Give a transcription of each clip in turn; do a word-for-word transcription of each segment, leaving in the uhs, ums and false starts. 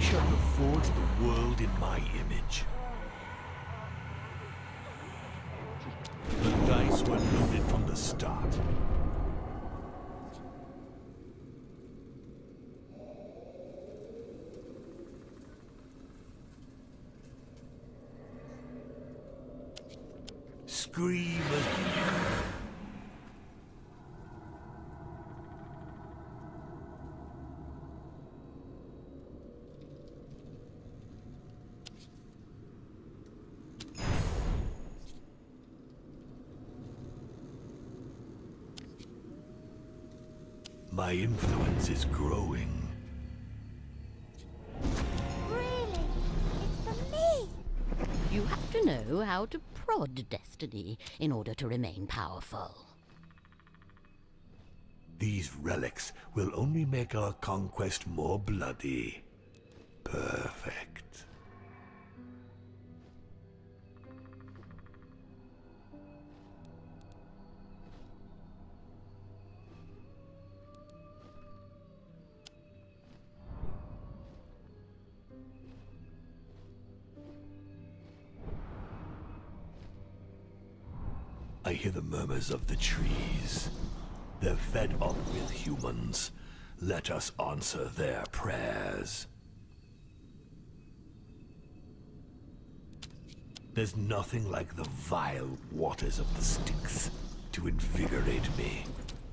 shall reforge the world in my image. The dice were loaded from the start. Scream again. My influence is growing. Really? It's for me? You have to know how to prod destiny in order to remain powerful. These relics will only make our conquest more bloody. Perfect. I hear the murmurs of the trees. They're fed up with humans. Let us answer their prayers. There's nothing like the vile waters of the Styx to invigorate me.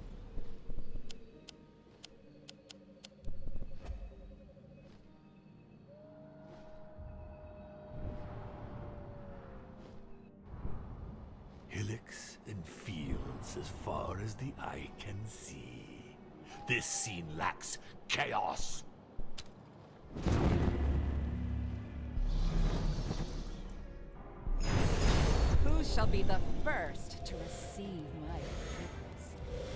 Hillocks and fields as far as the eye can see. This scene lacks chaos. Who shall be the first to receive my fruits?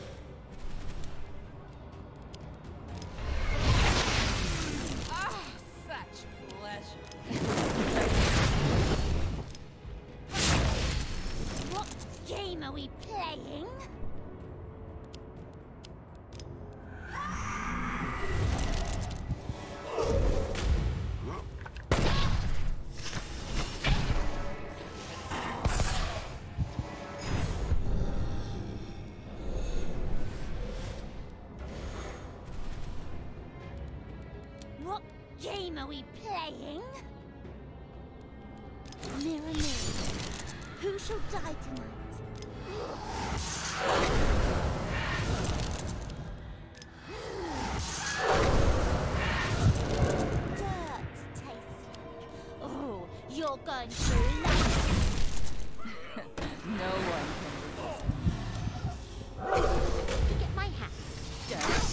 Ah, such pleasure. What game are we playing? What game are we playing? Mirror, mirror, who shall die tonight? Dirt tastes like. Oh, you're going to love it. No one can resist. To get my hat dirty.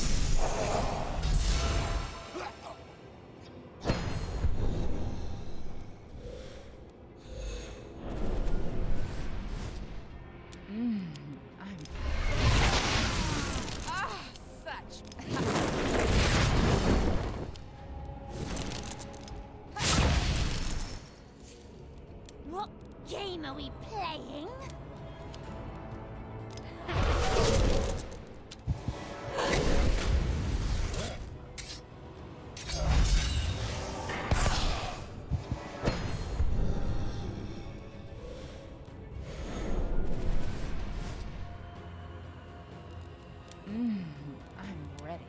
What game are we playing? Mm, I'm ready.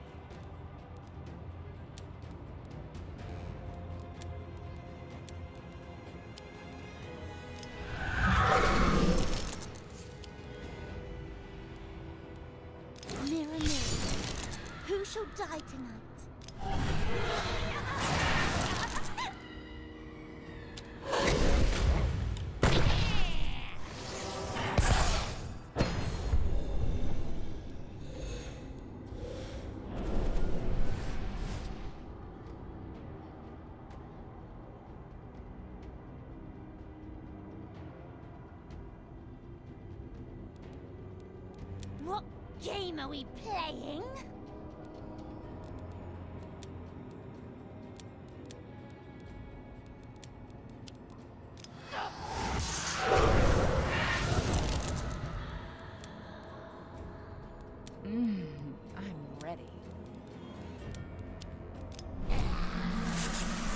Mirror, mirror, who shall die tonight? What game are we playing? Mm, I'm ready.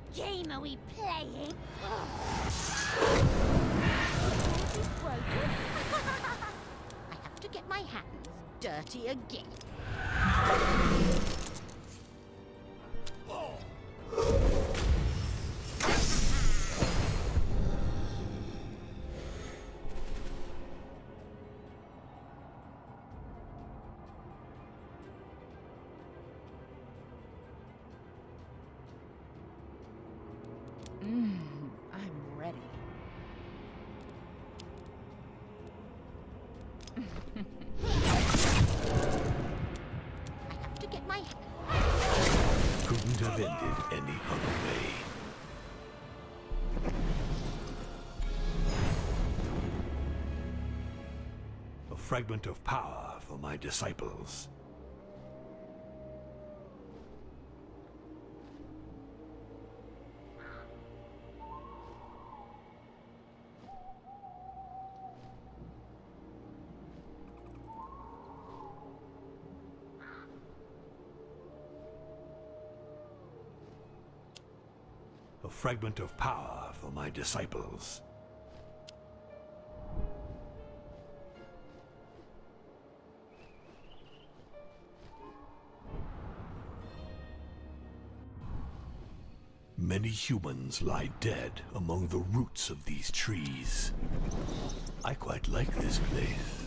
game are we playing? I have to get my hands dirty again. Mm, I'm ready. I have to get my... Couldn't have ended any other way. A fragment of power for my disciples. A fragment of power for my disciples. Many humans lie dead among the roots of these trees. I quite like this place.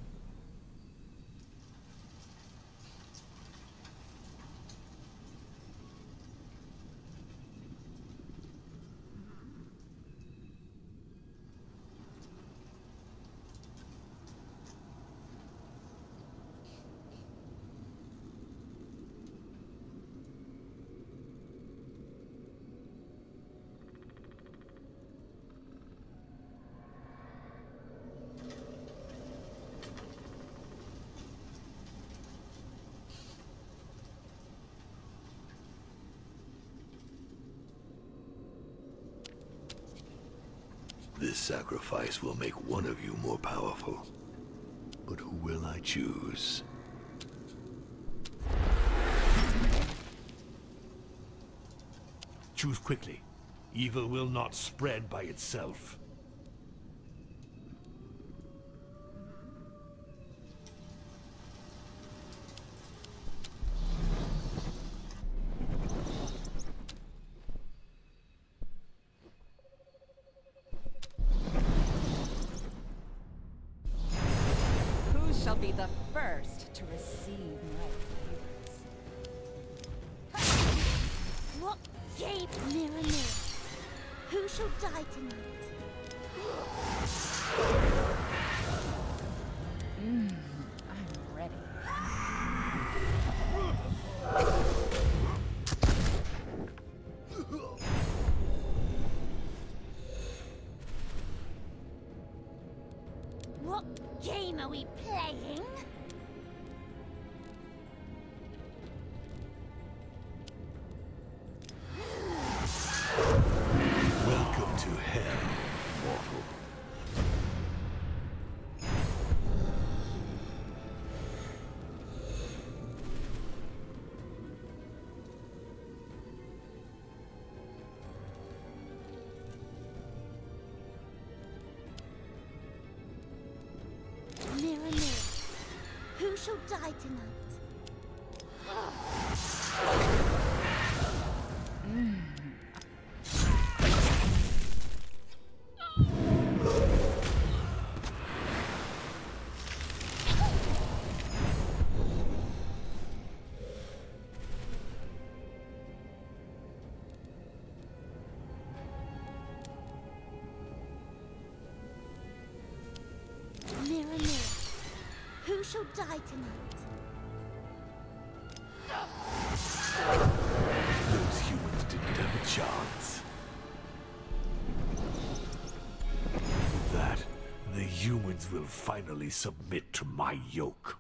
This sacrifice will make one of you more powerful. But who will I choose? Choose quickly. Evil will not spread by itself. Shall be the first to receive my favors. What game? Mirror, mirror. Who shall die tonight? Mm, I'm ready. What game are we playing? Welcome to hell, mortal. Mirror, mirror. Who shall die tonight? Mirror, mirror. Who shall die tonight? Those humans didn't have a chance. With that, the humans will finally submit to my yoke.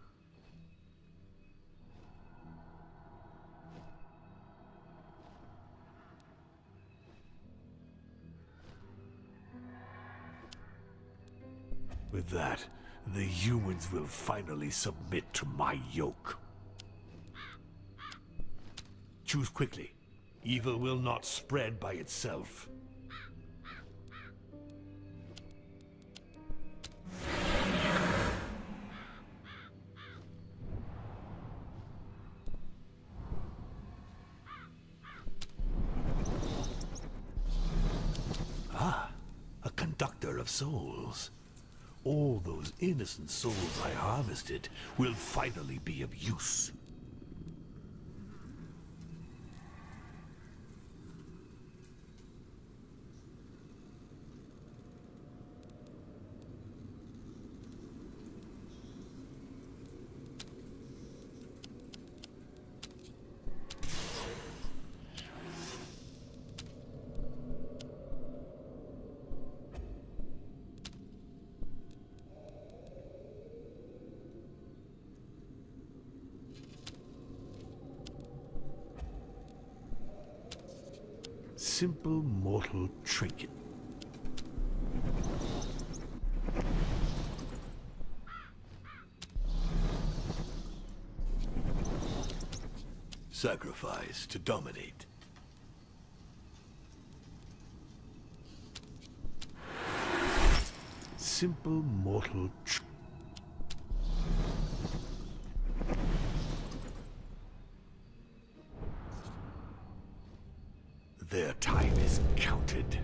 With that, the humans will finally submit to my yoke. Choose quickly. Evil will not spread by itself. Ah, a conductor of souls. All those innocent souls I harvested will finally be of use. Simple mortal trinket. Sacrifice to dominate. Simple mortal trinket. Their time is counted.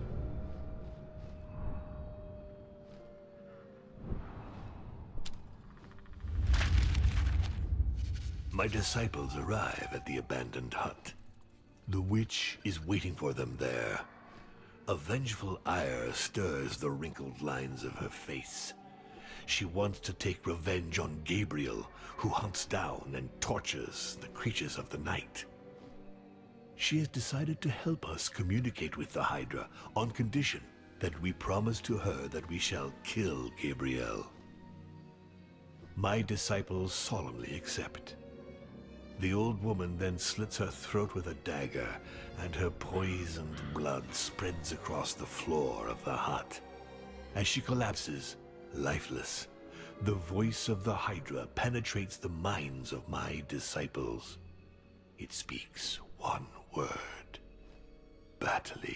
My disciples arrive at the abandoned hut. The witch is waiting for them there. A vengeful ire stirs the wrinkled lines of her face. She wants to take revenge on Gabriel, who hunts down and tortures the creatures of the night. She has decided to help us communicate with the Hydra on condition that we promise to her that we shall kill Gabriel. My disciples solemnly accept. The old woman then slits her throat with a dagger, and her poisoned blood spreads across the floor of the hut. As she collapses, lifeless, the voice of the Hydra penetrates the minds of my disciples. It speaks one word: Battley.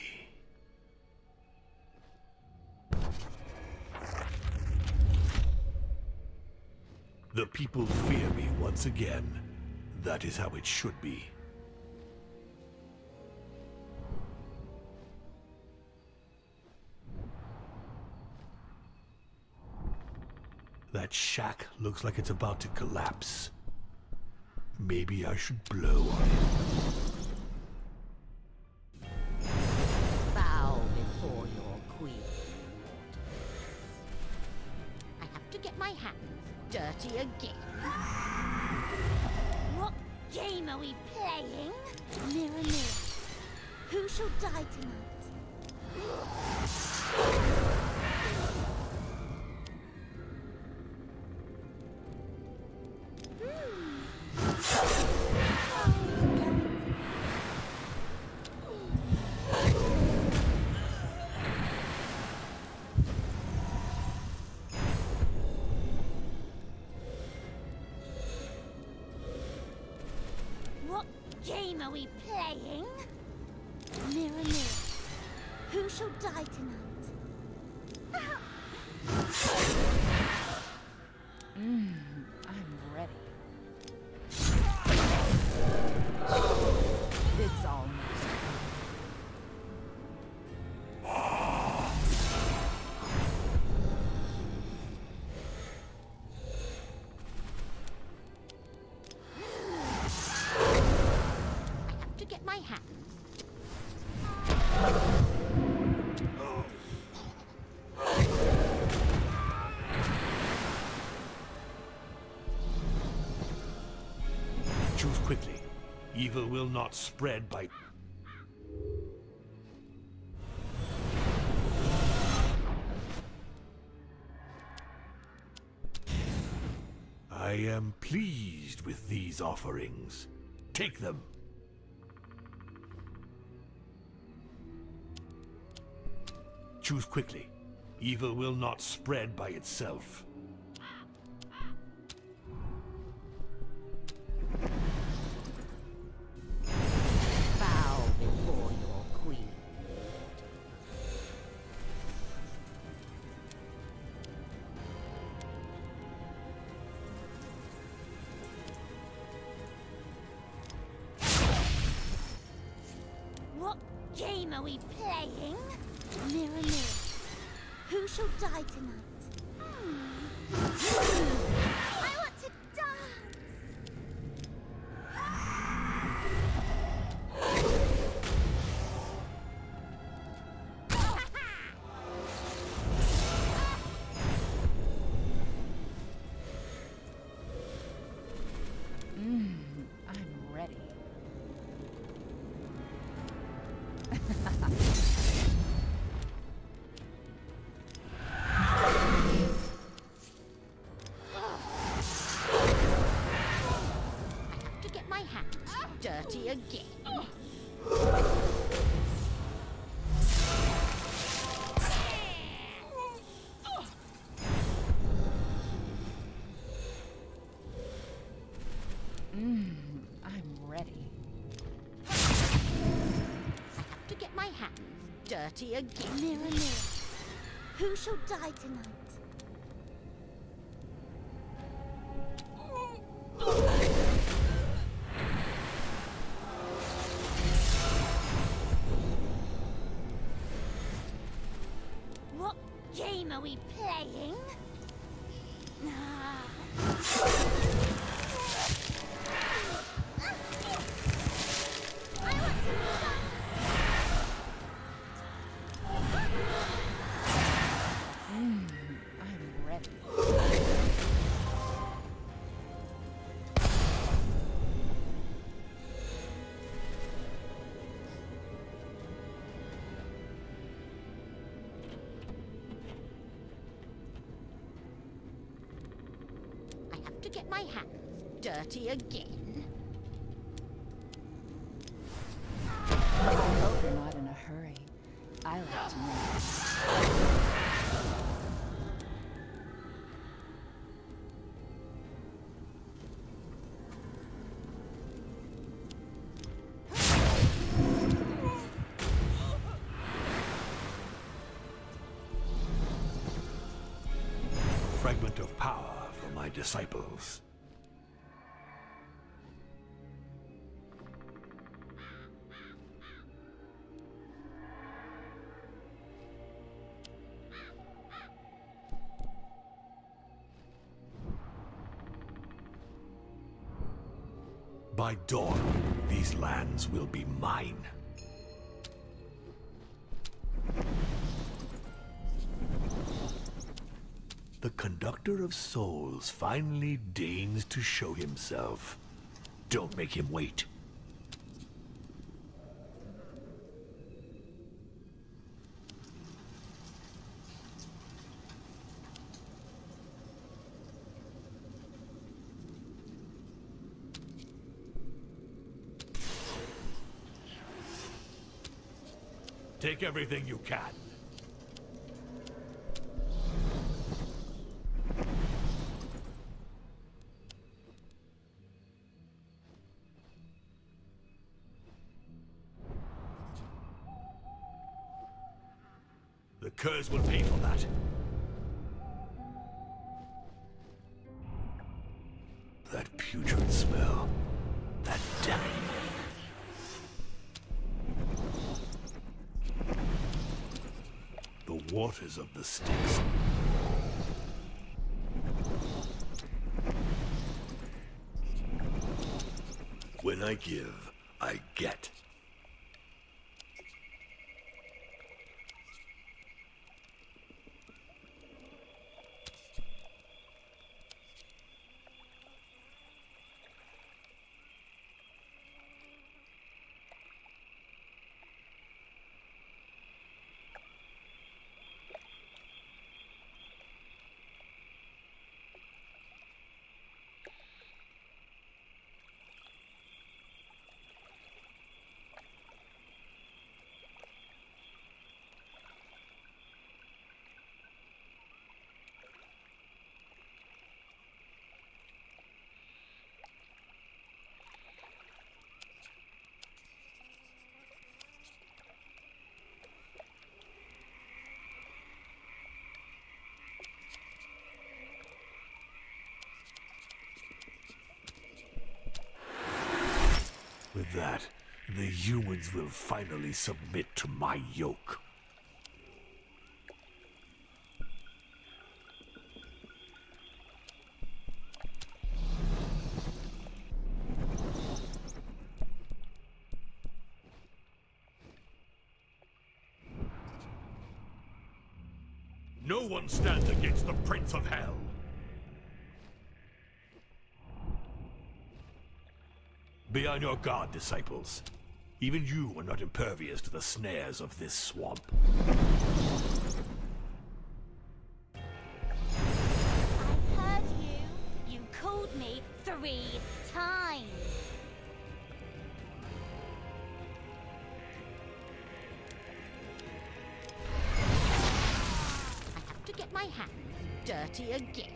The people fear me once again. That is how it should be. That shack looks like it's about to collapse. Maybe I should blow on it. Bow before your queen. I have to get my hands dirty again. What game are we playing? Mirror, mirror, who shall die tonight? What game are we playing? Mirror, mirror, who shall die tonight? Mm, I'm ready. It's almost To get my hands. Choose quickly. Evil will not spread by... I am pleased with these offerings. Take them. Choose quickly. Evil will not spread by itself. Bow before game are we playing? Mirror, mirror, who shall die tonight? Hmm. I want to dance! Mmm, I'm ready. To get my hands dirty again. Mmm, I'm ready. I have to get my hands dirty again. Mirror, mirror, who shall die tonight? What game are we playing? Ah. I want to Mmm, I'm ready. I have to get my hands dirty again. I hope you're not in a hurry. I like to know. Fragment of power for my disciples. By dawn, these lands will be mine. The conductor of souls finally deigns to show himself. Don't make him wait. Take everything you can. The curse will pay for that. That putrid smell. That damn. The waters of the Styx. When I give, I get. The humans will finally submit to my yoke. No one stands against the Prince of Hell. Be on your guard, disciples. Even you are not impervious to the snares of this swamp. I heard you. You called me three times. I have to get my hands dirty again.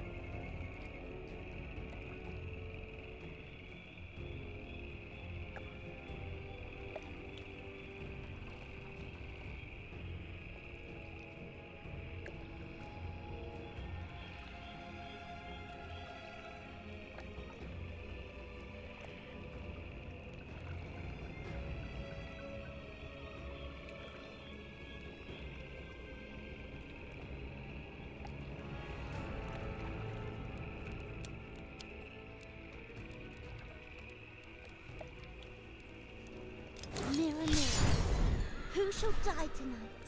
Mirror, mirror, who shall die tonight?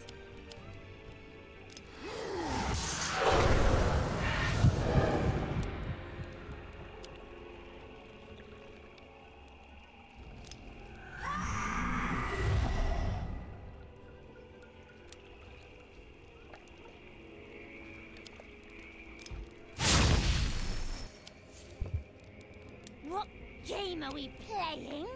What game are we playing?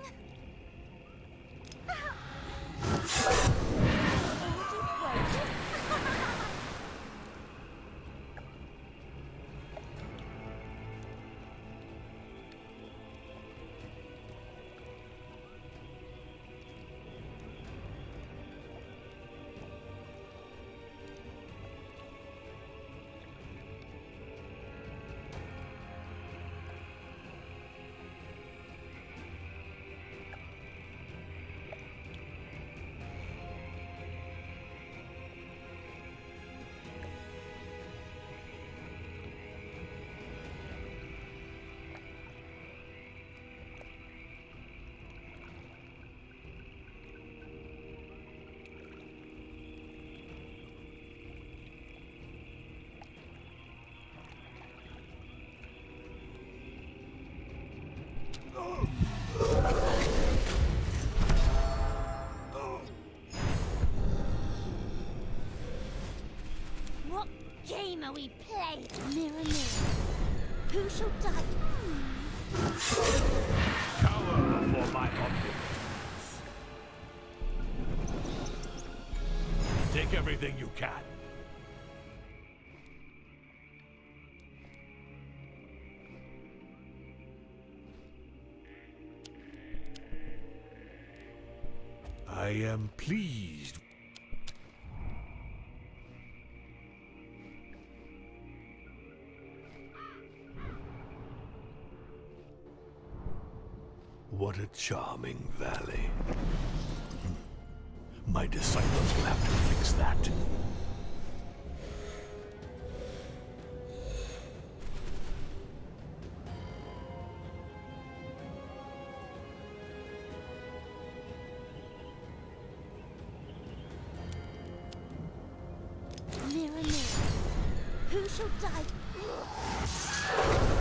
What game are we playing? Mirror, mirror, who shall die? Cower before my omnipotence. Take everything you can. I am pleased. What a charming valley. Hmm. My disciples will have to fix that. Mirror, mirror, who shall die?